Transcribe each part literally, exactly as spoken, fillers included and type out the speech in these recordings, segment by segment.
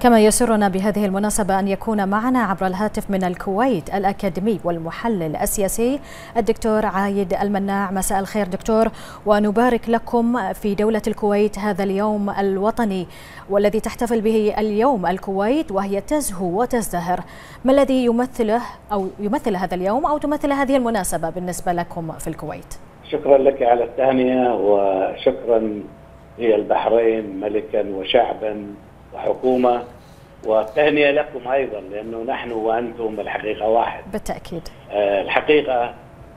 كما يسرنا بهذه المناسبة أن يكون معنا عبر الهاتف من الكويت الأكاديمي والمحلل السياسي الدكتور عايد المناع. مساء الخير دكتور، ونبارك لكم في دولة الكويت هذا اليوم الوطني والذي تحتفل به اليوم الكويت وهي تزهو وتزدهر. ما الذي يمثله أو يمثل هذا اليوم أو تمثل هذه المناسبة بالنسبة لكم في الكويت؟ شكرا لك على التهنئة، وشكرا للبحرين ملكا وشعبا وحكومة، والتهنئة لكم أيضا لأنه نحن وأنتم الحقيقة واحد. بالتأكيد. الحقيقة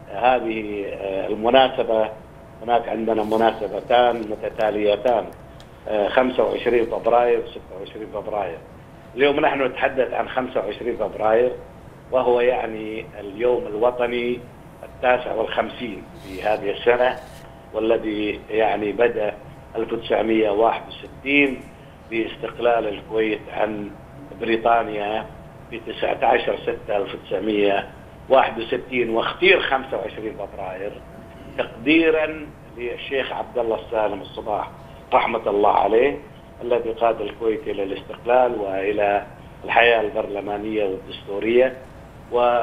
هذه المناسبة، هناك عندنا مناسبتان متتاليتان، خمسة وعشرين فبراير وستة وعشرين فبراير. اليوم نحن نتحدث عن خمسة وعشرين فبراير، وهو يعني اليوم الوطني التاسع والخمسين في هذه السنة، والذي يعني بدأ ألف وتسعمئة وواحد وستين باستقلال الكويت عن بريطانيا في تسعة عشر ستة ألف وتسعمئة وواحد وستين، واختير خمسة وعشرين فبراير تقديرا للشيخ عبد الله السالم الصباح رحمة الله عليه، الذي قاد الكويت إلى الاستقلال وإلى الحياة البرلمانية والدستورية. و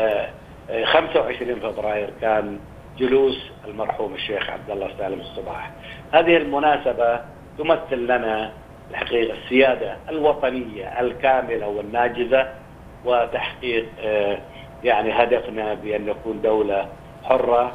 خمسة وعشرين فبراير كان جلوس المرحوم الشيخ عبد الله السالم الصباح. هذه المناسبة تمثل لنا الحقيقة السيادة الوطنية الكاملة والناجزة، وتحقيق يعني هدفنا بأن نكون دولة حرة.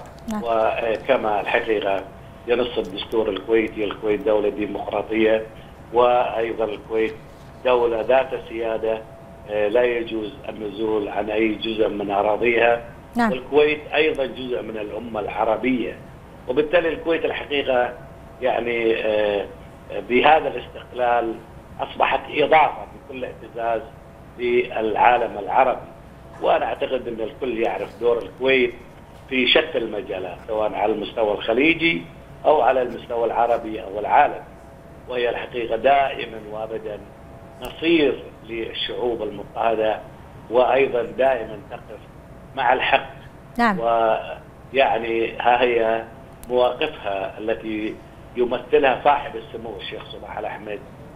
وكما الحقيقة ينص الدستور الكويتي، الكويت دولة ديمقراطية، وأيضا الكويت دولة ذات سيادة لا يجوز النزول عن أي جزء من أراضيها. نعم. والكويت أيضا جزء من الأمة العربية، وبالتالي الكويت الحقيقة يعني بهذا الاستقلال أصبحت إضافة بكل اعتزاز للعالم العربي. وأنا أعتقد أن الكل يعرف دور الكويت في شتى المجالات، سواء على المستوى الخليجي أو على المستوى العربي أو العالمي، وهي الحقيقة دائما وأبدا نصير للشعوب المضطهدة، وأيضا دائما تقف مع الحق. نعم. ويعني ها هي مواقفها التي يمثلها صاحب السمو الشيخ صباح الأحمد،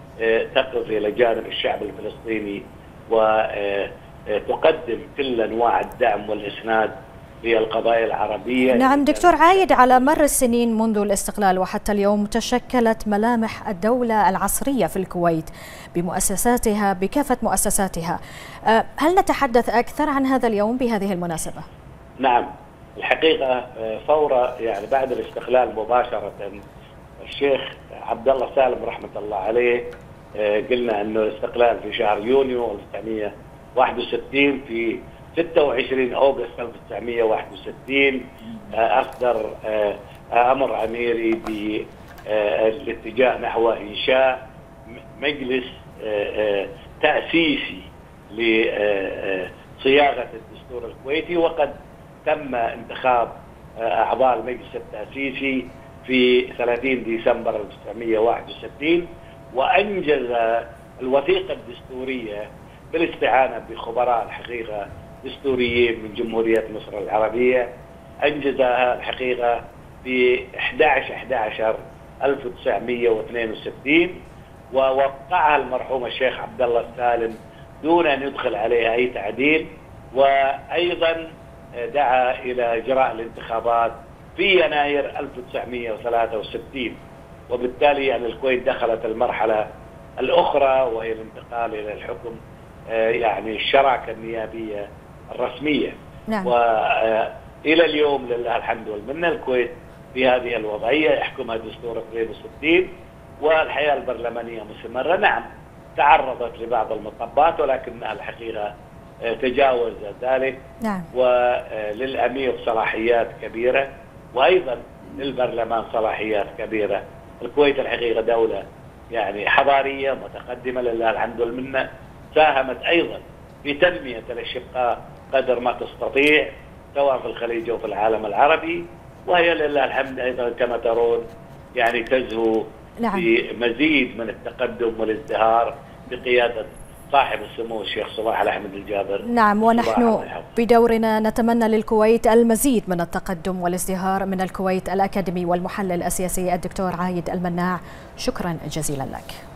تقف إلى جانب الشعب الفلسطيني وتقدم كل أنواع الدعم والإسناد للقضايا العربية. نعم دكتور عايد، على مر السنين منذ الاستقلال وحتى اليوم تشكلت ملامح الدولة العصرية في الكويت بمؤسساتها بكافة مؤسساتها. هل نتحدث أكثر عن هذا اليوم بهذه المناسبة؟ نعم، الحقيقة فور يعني بعد الاستقلال مباشرة الشيخ عبد الله سالم رحمة الله عليه، قلنا أنه الاستقلال في شهر يونيو ألف وتسعمئة وواحد وستين، في ستة وعشرين أغسطس ألف وتسعمئة وواحد وستين أصدر أمر أميري بالاتجاه نحو إنشاء مجلس تأسيسي لصياغة الدستور الكويتي، وقد تم انتخاب أعضاء المجلس التأسيسي في ثلاثين ديسمبر ألف وتسعمئة وواحد وستين، وأنجز الوثيقة الدستورية بالاستعانة بخبراء الحقيقة دستوريين من جمهورية مصر العربية. أنجزها الحقيقة في أحد عشر أحد عشر ألف وتسعمئة واثنين وستين، ووقعها المرحوم الشيخ عبد الله السالم دون أن يدخل عليها أي تعديل. وأيضا دعا إلى إجراء الانتخابات في يناير ألف وتسعمئة وثلاثة وستين، وبالتالي يعني الكويت دخلت المرحلة الأخرى وهي الانتقال إلى الحكم، يعني الشراكة النيابية الرسمية. نعم. وإلى اليوم لله الحمد والمنة الكويت في هذه الوضعية، يحكمها دستور اثنين وستين، والحياة البرلمانية مستمرة. نعم تعرضت لبعض المطبات، ولكنها الحقيقة تجاوز ذلك. نعم. وللأمير صلاحيات كبيرة، وأيضا للبرلمان صلاحيات كبيرة. الكويت الحقيقة دولة يعني حضارية متقدمة لله الحمد والمنة، ساهمت أيضا في تنمية الأشقاء قدر ما تستطيع، سواء في الخليج أو في العالم العربي، وهي لله الحمد أيضا كما ترون يعني تزهو. نعم. بمزيد من التقدم والازدهار بقيادة صاحب السمو الشيخ صباح الأحمد الجابر. نعم، ونحن بدورنا نتمنى للكويت المزيد من التقدم والازدهار. من الكويت الأكاديمي والمحلل السياسي الدكتور عايد المناع، شكرا جزيلا لك.